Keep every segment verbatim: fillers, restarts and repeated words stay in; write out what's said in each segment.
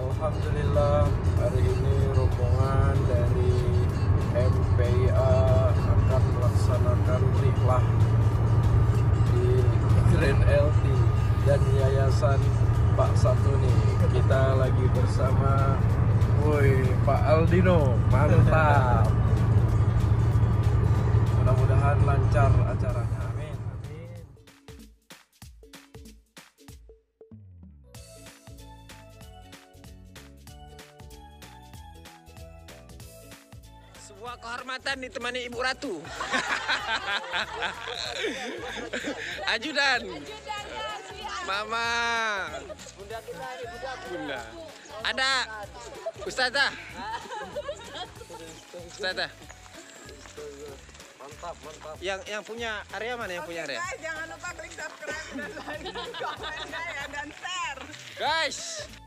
Alhamdulillah hari ini rombongan dari M P I A akan melaksanakan rihlah di Grand L T dan Yayasan Pak Satuni. Kita lagi bersama woi Pak Aldino, mantap. Mudah-mudahan lancar acaranya. Amin. Amin. Sebuah kehormatan ditemani Ibu Ratu. Ajudan. Mama. Bunda kita ini bunda. Bunda. Ada Ustazah. Ustazah. Mantap, mantap. Yang yang punya area mana yang punya area? Guys, jangan lupa klik subscribe dan like, komen ya, dan share. Guys.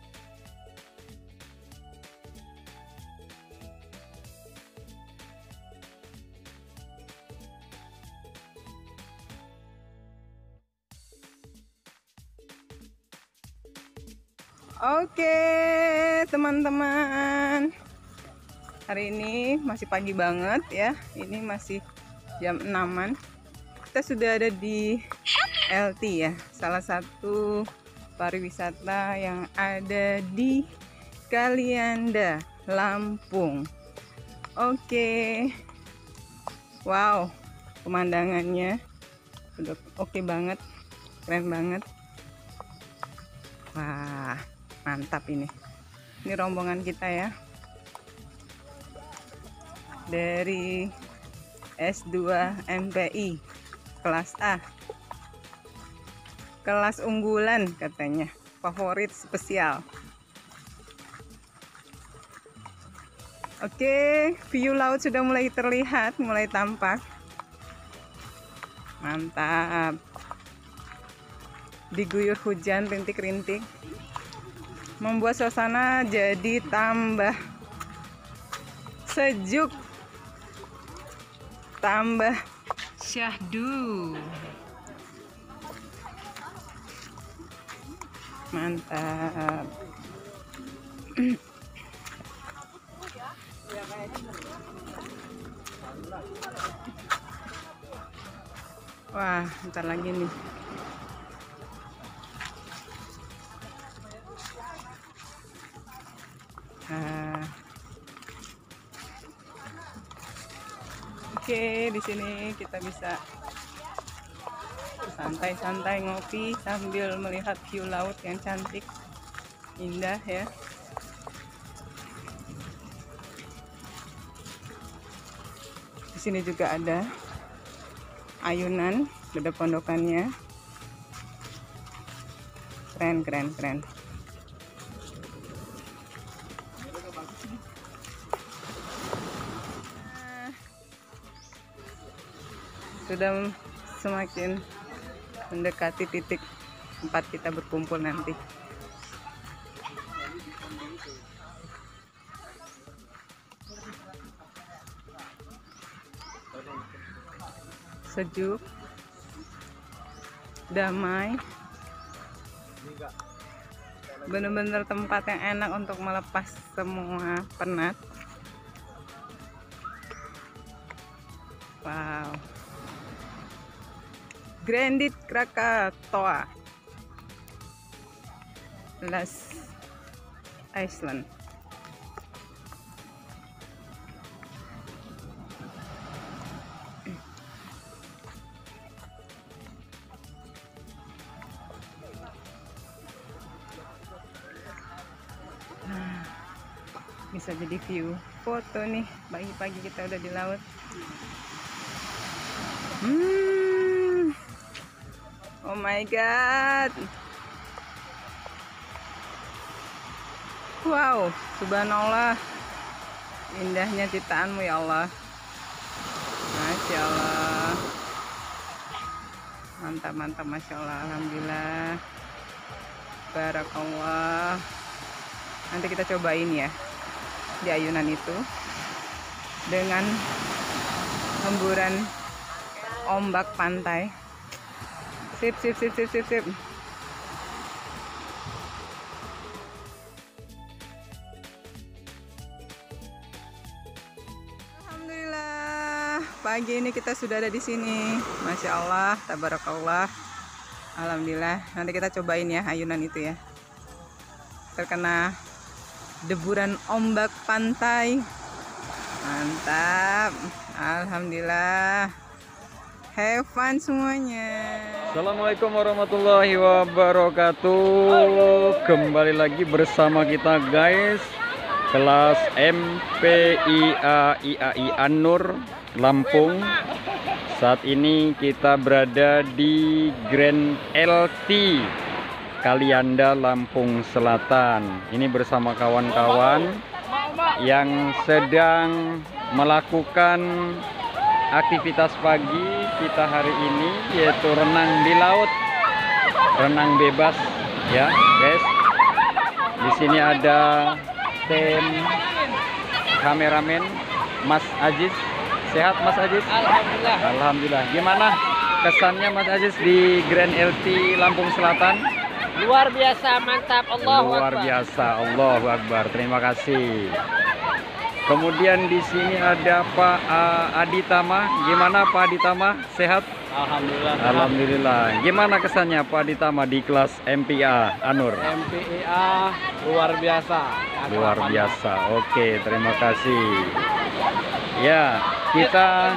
Oke, teman-teman. Hari ini masih pagi banget ya. Ini masih jam enaman. Kita sudah ada di L T ya, salah satu pariwisata yang ada di Kalianda, Lampung. Oke. Wow, pemandangannya udah oke banget. Keren banget. Wah, mantap ini. Ini rombongan kita ya. Dari S dua M P I kelas A. Kelas unggulan katanya, favorit spesial. Oke, view laut sudah mulai terlihat, mulai tampak. Mantap. Diguyur hujan rintik-rintik, membuat suasana jadi tambah sejuk, tambah syahdu. Mantap. Wah, bentar lagi nih. Nah. Oke, di sini kita bisa santai-santai ngopi sambil melihat view laut yang cantik, indah ya. Di sini juga ada ayunan, ada pondokannya. Keren, keren, keren. Sudah semakin mendekati titik tempat kita berkumpul nanti. Sejuk, damai, benar-benar tempat yang enak untuk melepas semua penat. Wow. Grandit Krakatoa, Las Iceland. Nah, bisa jadi view foto nih, pagi-pagi kita udah di laut. Hmm. Oh my god. Wow, subhanallah. Indahnya ciptaanmu ya Allah. Masya Allah. Mantap, mantap, Masya Allah. Alhamdulillah. Barakallah. Nanti kita cobain ya di ayunan itu dengan hemburan ombak pantai. Sip, sip, sip, sip, sip, sip. pagi ini kita sudah ada di sini. Masya Allah, tabarakallah. Alhamdulillah. Nanti kita cobain ya ayunan itu ya. Terkena deburan ombak pantai. Mantap. Alhamdulillah. Have fun semuanya. Assalamualaikum warahmatullahi wabarakatuh. Kembali lagi bersama kita guys, kelas M P I A I A I An-Nur Lampung. Saat ini kita berada di Grand L T Kalianda Lampung Selatan. Ini bersama kawan-kawan yang sedang melakukan aktivitas pagi kita hari ini, yaitu renang di laut, renang bebas ya guys. Di sini ada tim kameramen Mas Aziz. Sehat Mas Aziz? Alhamdulillah. Alhamdulillah. Gimana kesannya Mas Aziz di Grand L T Lampung Selatan? Luar biasa, mantap. Allahu Luar Akbar. biasa, Allahu Akbar. Terima kasih. Kemudian di sini ada Pak uh, Aditama. Gimana Pak Aditama? Sehat? Alhamdulillah. Alhamdulillah. Gimana kesannya Pak Aditama di kelas M P I A An-Nur? M P I A luar biasa. Luar biasa. Oke, terima kasih. Ya, kita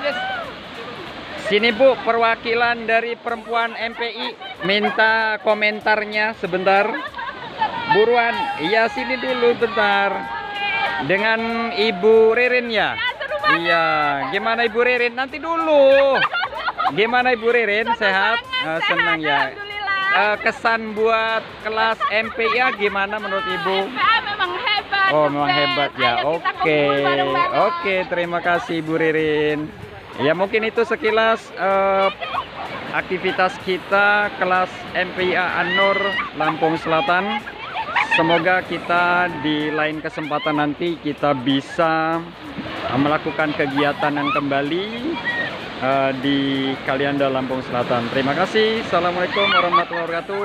sini Bu, perwakilan dari perempuan M P I minta komentarnya sebentar. Buruan. Iya, sini dulu bentar. Dengan Ibu Ririn ya? Iya, gimana Ibu Ririn? Nanti dulu. Gimana Ibu Ririn? Sehat? Uh, senang ya. Uh, kesan buat kelas M P I A gimana menurut Ibu? Memang hebat. Oh, memang hebat ya. Oke. Oke, terima kasih Ibu Ririn. Ya, mungkin itu sekilas uh, aktivitas kita kelas M P I A An-Nur Lampung Selatan. Semoga kita di lain kesempatan nanti kita bisa uh, melakukan kegiatan yang kembali uh, di Kalianda Lampung Selatan. Terima kasih. Assalamualaikum warahmatullahi wabarakatuh.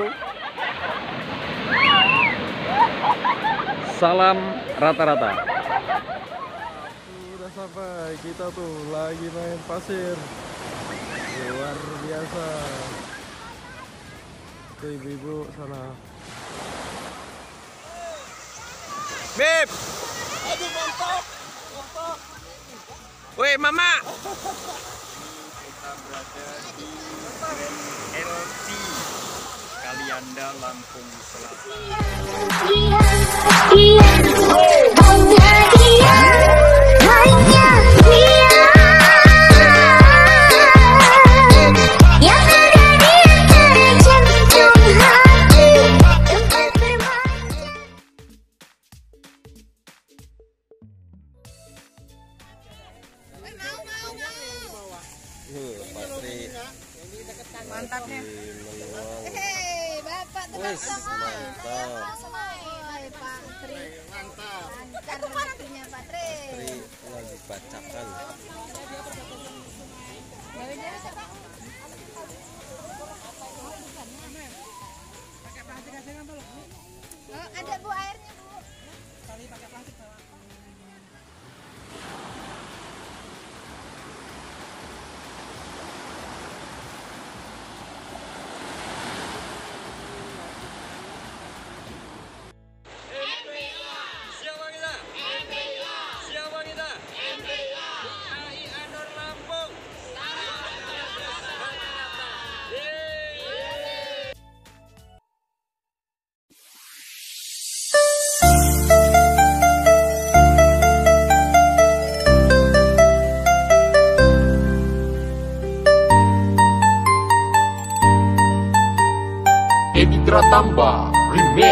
Salam rata-rata. Sudah sampai, kita tuh lagi main pasir. Luar biasa. Oke, ibu-ibu sana. Beb. Aduh, mantap. Mantap. Woi, Mama. Kita berada di Grand L T Kalianda Lampung Selatan. Mantapnya. Hei, Bapak teman sama. Pak Tri. Mantap. Lancar rezekinya Pak Tri. Tri lagi bacakan. Oh, ada Bu airnya, Bu. Tali pakai plastik bawa. Editra Tamba Remix.